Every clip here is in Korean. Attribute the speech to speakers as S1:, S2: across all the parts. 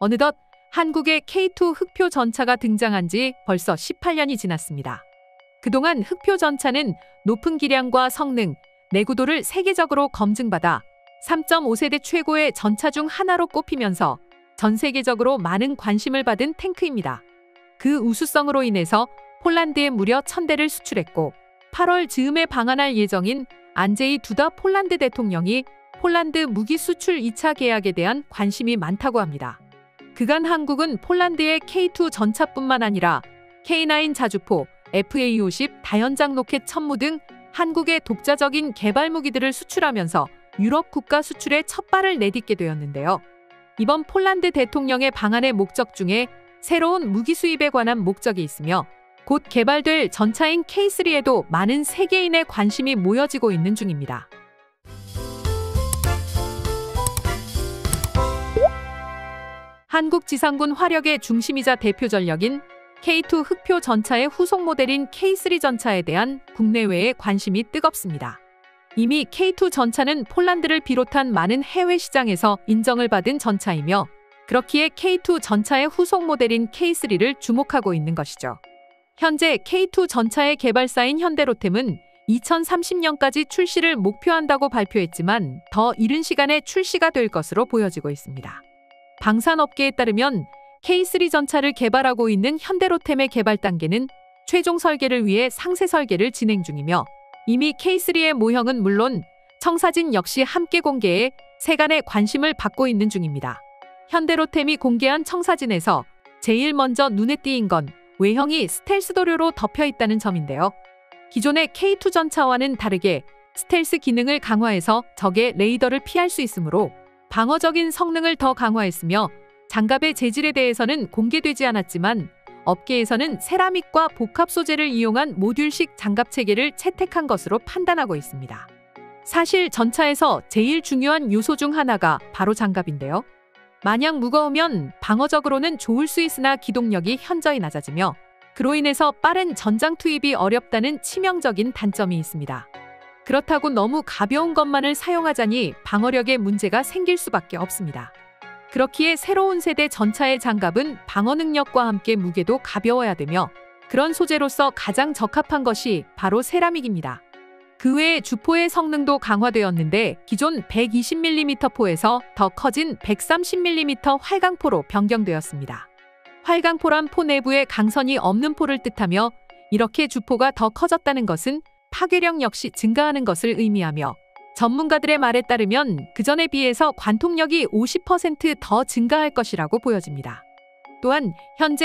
S1: 어느덧 한국의 K2 흑표 전차가 등장한 지 벌써 18년이 지났습니다. 그동안 흑표 전차는 높은 기량과 성능, 내구도를 세계적으로 검증받아 3.5세대 최고의 전차 중 하나로 꼽히면서 전 세계적으로 많은 관심을 받은 탱크입니다. 그 우수성으로 인해서 폴란드에 무려 1000대를 수출했고 8월 즈음에 방한할 예정인 안제이 두다 폴란드 대통령이 폴란드 무기 수출 2차 계약에 대한 관심이 많다고 합니다. 그간 한국은 폴란드의 K2 전차뿐만 아니라 K9 자주포, FA-50 다연장 로켓 천무 등 한국의 독자적인 개발 무기들을 수출하면서 유럽 국가 수출에 첫 발을 내딛게 되었는데요. 이번 폴란드 대통령의 방한의 목적 중에 새로운 무기 수입에 관한 목적이 있으며 곧 개발될 전차인 K3에도 많은 세계인의 관심이 모여지고 있는 중입니다. 한국 지상군 화력의 중심이자 대표 전력인 K2 흑표 전차의 후속 모델인 K3 전차에 대한 국내외의 관심이 뜨겁습니다. 이미 K2 전차는 폴란드를 비롯한 많은 해외 시장에서 인정을 받은 전차이며 그렇기에 K2 전차의 후속 모델인 K3를 주목하고 있는 것이죠. 현재 K2 전차의 개발사인 현대로템은 2030년까지 출시를 목표한다고 발표했지만 더 이른 시간에 출시가 될 것으로 보여지고 있습니다. 방산업계에 따르면 K3 전차를 개발하고 있는 현대로템의 개발 단계는 최종 설계를 위해 상세 설계를 진행 중이며 이미 K3의 모형은 물론 청사진 역시 함께 공개해 세간의 관심을 받고 있는 중입니다. 현대로템이 공개한 청사진에서 제일 먼저 눈에 띄인 건 외형이 스텔스 도료로 덮여 있다는 점인데요. 기존의 K2 전차와는 다르게 스텔스 기능을 강화해서 적의 레이더를 피할 수 있으므로 방어적인 성능을 더 강화했으며 장갑의 재질에 대해서는 공개되지 않았지만 업계에서는 세라믹과 복합 소재를 이용한 모듈식 장갑 체계를 채택한 것으로 판단하고 있습니다. 사실 전차에서 제일 중요한 요소 중 하나가 바로 장갑인데요. 마냥 무거우면 방어적으로는 좋을 수 있으나 기동력이 현저히 낮아지며 그로 인해서 빠른 전장 투입이 어렵다는 치명적인 단점이 있습니다. 그렇다고 너무 가벼운 것만을 사용하자니 방어력에 문제가 생길 수밖에 없습니다. 그렇기에 새로운 세대 전차의 장갑은 방어 능력과 함께 무게도 가벼워야 되며 그런 소재로서 가장 적합한 것이 바로 세라믹입니다. 그 외에 주포의 성능도 강화되었는데 기존 120mm 포에서 더 커진 130mm 활강포로 변경되었습니다. 활강포란 포 내부에 강선이 없는 포를 뜻하며 이렇게 주포가 더 커졌다는 것은 파괴력 역시 증가하는 것을 의미하며 전문가들의 말에 따르면 그전에 비해서 관통력이 50% 더 증가할 것이라고 보여집니다. 또한 현재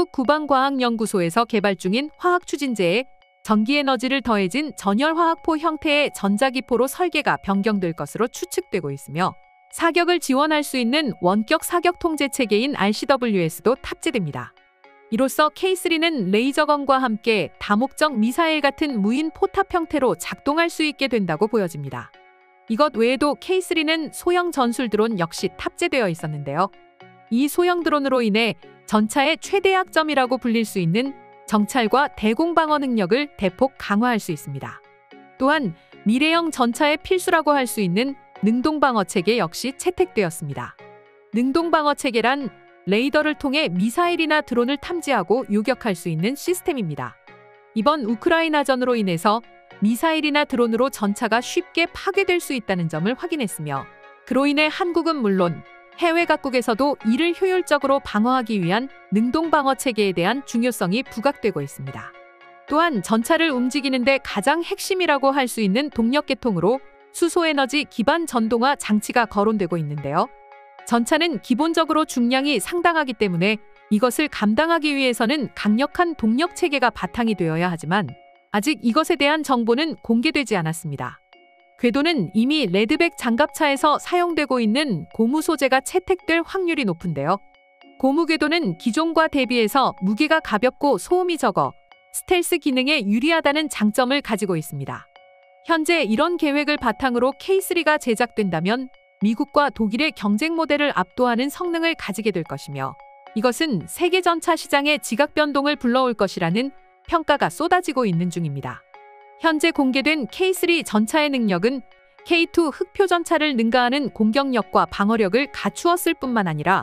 S1: 한국국방과학연구소에서 개발 중인 화학추진제에 전기에너지를 더해진 전열화학포 형태의 전자기포로 설계가 변경될 것으로 추측되고 있으며 사격을 지원할 수 있는 원격 사격 통제 체계인 RCWS도 탑재됩니다. 이로써 K3는 레이저건과 함께 다목적 미사일 같은 무인 포탑 형태로 작동할 수 있게 된다고 보여집니다. 이것 외에도 K3는 소형 전술 드론 역시 탑재되어 있었는데요. 이 소형 드론으로 인해 전차의 최대 약점이라고 불릴 수 있는 정찰과 대공방어 능력을 대폭 강화할 수 있습니다. 또한 미래형 전차의 필수라고 할 수 있는 능동방어 체계 역시 채택되었습니다. 능동방어 체계란 레이더를 통해 미사일이나 드론을 탐지하고 요격할 수 있는 시스템입니다. 이번 우크라이나전으로 인해서 미사일이나 드론으로 전차가 쉽게 파괴될 수 있다는 점을 확인했으며 그로 인해 한국은 물론 해외 각국에서도 이를 효율적으로 방어하기 위한 능동방어 체계에 대한 중요성이 부각되고 있습니다. 또한 전차를 움직이는데 가장 핵심이라고 할 수 있는 동력계통으로 수소에너지 기반 전동화 장치가 거론되고 있는데요. 전차는 기본적으로 중량이 상당하기 때문에 이것을 감당하기 위해서는 강력한 동력 체계가 바탕이 되어야 하지만 아직 이것에 대한 정보는 공개되지 않았습니다. 궤도는 이미 레드백 장갑차에서 사용되고 있는 고무 소재가 채택될 확률이 높은데요. 고무 궤도는 기존과 대비해서 무게가 가볍고 소음이 적어 스텔스 기능에 유리하다는 장점을 가지고 있습니다. 현재 이런 계획을 바탕으로 K3가 제작된다면 미국과 독일의 경쟁 모델을 압도하는 성능을 가지게 될 것이며 이것은 세계 전차 시장의 지각 변동을 불러올 것이라는 평가가 쏟아지고 있는 중입니다. 현재 공개된 K3 전차의 능력은 K2 흑표 전차를 능가하는 공격력과 방어력을 갖추었을 뿐만 아니라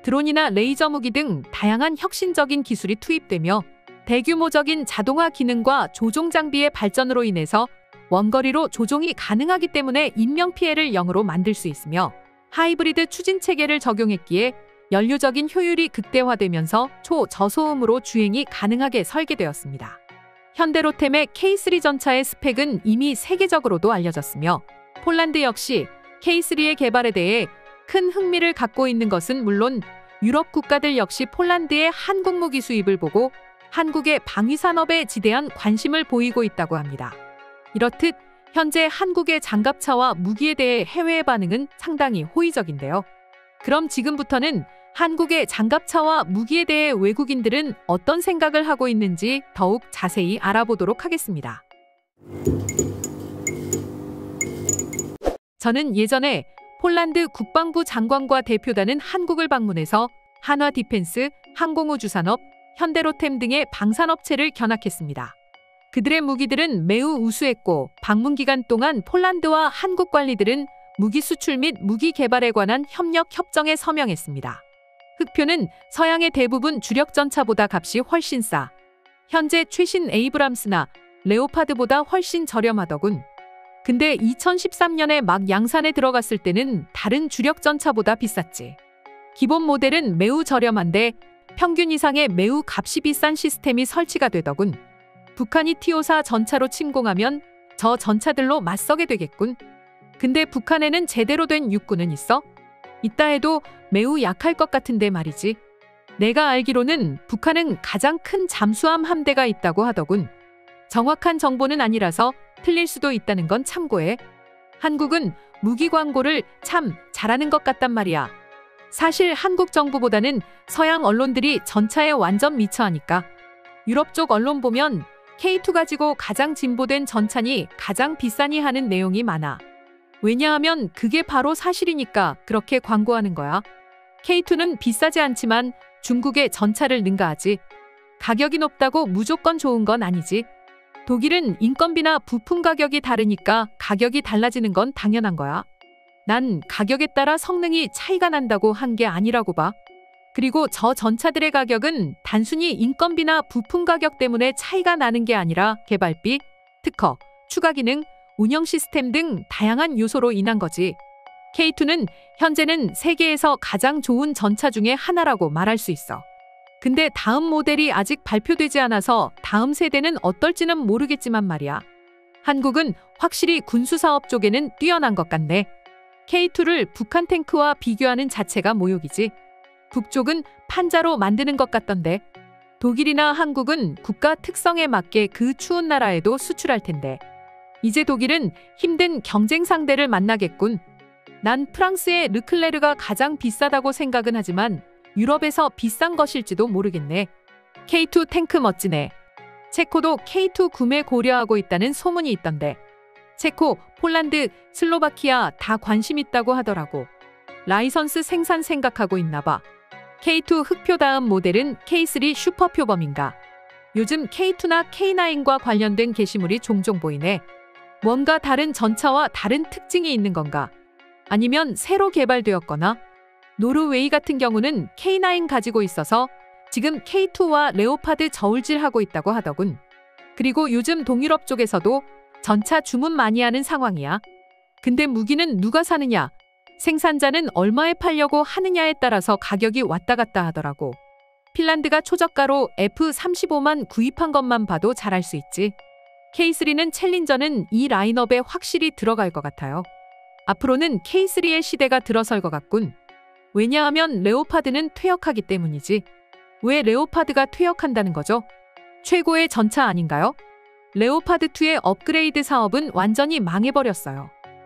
S1: 드론이나 레이저 무기 등 다양한 혁신적인 기술이 투입되며 대규모적인 자동화 기능과 조종 장비의 발전으로 인해서 원거리로 조종이 가능하기 때문에 인명피해를 0으로 만들 수 있으며 하이브리드 추진 체계를 적용했기에 연료적인 효율이 극대화되면서 초저소음으로 주행이 가능하게 설계되었습니다. 현대로템의 K3 전차의 스펙은 이미 세계적으로도 알려졌으며 폴란드 역시 K3의 개발에 대해 큰 흥미를 갖고 있는 것은 물론 유럽 국가들 역시 폴란드의 한국 무기 수입을 보고 한국의 방위 산업에 지대한 관심을 보이고 있다고 합니다. 이렇듯 현재 한국의 장갑차와 무기에 대해 해외의 반응은 상당히 호의적인데요. 그럼 지금부터는 한국의 장갑차와 무기에 대해 외국인들은 어떤 생각을 하고 있는지 더욱 자세히 알아보도록 하겠습니다. 저는 예전에 폴란드 국방부 장관과 대표단은 한국을 방문해서 한화 디펜스, 항공우주산업, 현대로템 등의 방산업체를 견학했습니다. 그들의 무기들은 매우 우수했고 방문 기간 동안 폴란드와 한국 관리들은 무기 수출 및 무기 개발에 관한 협력 협정에 서명했습니다. 흑표는 서양의 대부분 주력 전차보다 값이 훨씬 싸. 현재 최신 에이브람스나 레오파드보다 훨씬 저렴하더군. 근데 2013년에 막 양산에 들어갔을 때는 다른 주력 전차보다 비쌌지. 기본 모델은 매우 저렴한데 평균 이상의 매우 값이 비싼 시스템이 설치가 되더군. 북한이 T-54 전차로 침공하면 저 전차들로 맞서게 되겠군. 근데 북한에는 제대로 된 육군은 있어? 있다 해도 매우 약할 것 같은데 말이지. 내가 알기로는 북한은 가장 큰 잠수함 함대가 있다고 하더군. 정확한 정보는 아니라서 틀릴 수도 있다는 건 참고해. 한국은 무기 광고를 참 잘하는 것 같단 말이야. 사실 한국 정부보다는 서양 언론들이 전차에 완전 미쳐하니까. 유럽 쪽 언론 보면 K2 가지고 가장 진보된 전차니 가장 비싸니 하는 내용이 많아. 왜냐하면 그게 바로 사실이니까 그렇게 광고하는 거야. K2는 비싸지 않지만 중국의 전차를 능가하지. 가격이 높다고 무조건 좋은 건 아니지. 독일은 인건비나 부품 가격이 다르니까 가격이 달라지는 건 당연한 거야. 난 가격에 따라 성능이 차이가 난다고 한 게 아니라고 봐. 그리고 저 전차들의 가격은 단순히 인건비나 부품 가격 때문에 차이가 나는 게 아니라 개발비, 특허, 추가 기능, 운영 시스템 등 다양한 요소로 인한 거지. K2는 현재는 세계에서 가장 좋은 전차 중에 하나라고 말할 수 있어. 근데 다음 모델이 아직 발표되지 않아서 다음 세대는 어떨지는 모르겠지만 말이야. 한국은 확실히 군수사업 쪽에는 뛰어난 것 같네. K2를 북한 탱크와 비교하는 자체가 모욕이지. 북쪽은 판자로 만드는 것 같던데. 독일이나 한국은 국가 특성에 맞게 그 추운 나라에도 수출할 텐데. 이제 독일은 힘든 경쟁 상대를 만나겠군. 난 프랑스의 르클레르가 가장 비싸다고 생각은 하지만 유럽에서 비싼 것일지도 모르겠네. K2 탱크 멋지네. 체코도 K2 구매 고려하고 있다는 소문이 있던데. 체코, 폴란드, 슬로바키아 다 관심 있다고 하더라고. 라이선스 생산 생각하고 있나 봐. K2 흑표 다음 모델은 K3 슈퍼표범인가. 요즘 K2나 K9과 관련된 게시물이 종종 보이네. 뭔가 다른 전차와 다른 특징이 있는 건가? 아니면 새로 개발되었거나? 노르웨이 같은 경우는 K9 가지고 있어서 지금 K2와 레오파드 저울질하고 있다고 하더군. 그리고 요즘 동유럽 쪽에서도 전차 주문 많이 하는 상황이야. 근데 무기는 누가 사느냐? 생산자는 얼마에 팔려고 하느냐에 따라서 가격이 왔다 갔다 하더라고. 핀란드가 초저가로 F-35만 구입한 것만 봐도 잘 알 수 있지. K3는 챌린저는 이 라인업에 확실히 들어갈 것 같아요. 앞으로는 K3의 시대가 들어설 것 같군. 왜냐하면 레오파드는 퇴역하기 때문이지. 왜 레오파드가 퇴역한다는 거죠? 최고의 전차 아닌가요? 레오파드2의 업그레이드 사업은 완전히 망해버렸어요.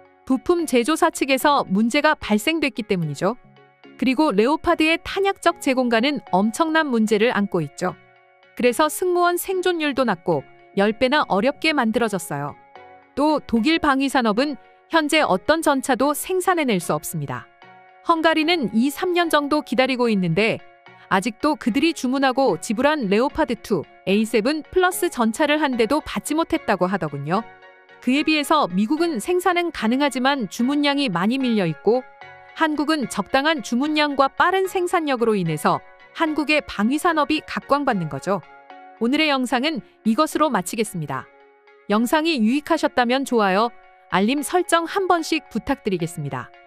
S1: 부품 제조사 측에서 문제가 발생됐기 때문이죠. 그리고 레오파드의 탄약적 제공간은 엄청난 문제를 안고 있죠. 그래서 승무원 생존율도 낮고 10배나 어렵게 만들어졌어요. 또 독일 방위산업은 현재 어떤 전차도 생산해낼 수 없습니다. 헝가리는 2-3년 정도 기다리고 있는데 아직도 그들이 주문하고 지불한 레오파드2, A7 플러스 전차를 한 대도 받지 못했다고 하더군요. 그에 비해서 미국은 생산은 가능하지만 주문량이 많이 밀려 있고 한국은 적당한 주문량과 빠른 생산력으로 인해서 한국의 방위 산업이 각광받는 거죠. 오늘의 영상은 이것으로 마치겠습니다. 영상이 유익하셨다면 좋아요, 알림 설정 한 번씩 부탁드리겠습니다.